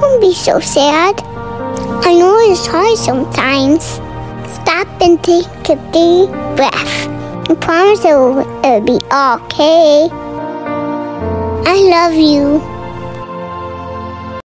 Don't be so sad. I know it's hard sometimes. Stop and take a deep breath. I promise it'll be okay. I love you.